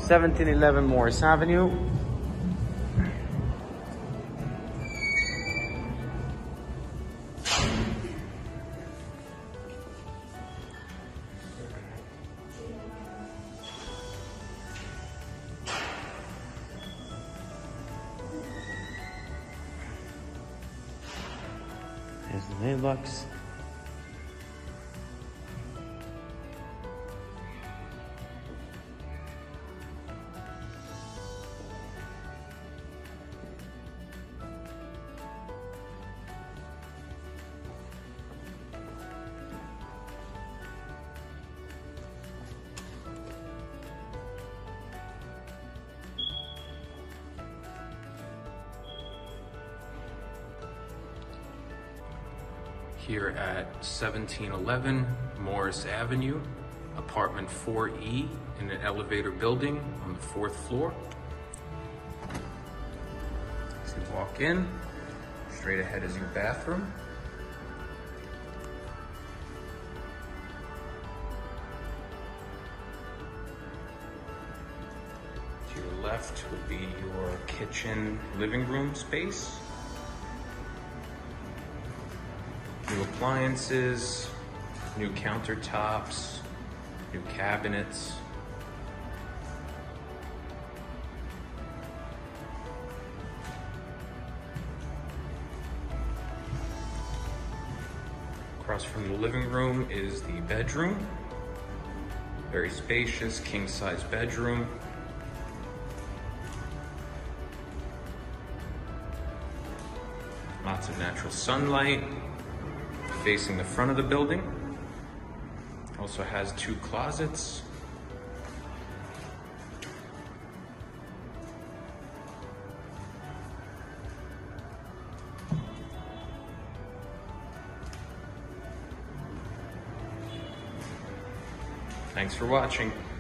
1711 Morris Avenue. There's the mailbox. Here at 1711 Morris Avenue, apartment 4E in an elevator building on the 4th floor. As you walk in, straight ahead is your bathroom. To your left would be your kitchen living room space. New appliances, new countertops, new cabinets. Across from the living room is the bedroom. Very spacious, king-size bedroom. Lots of natural sunlight. Facing the front of the building. Also has 2 closets. Thanks for watching.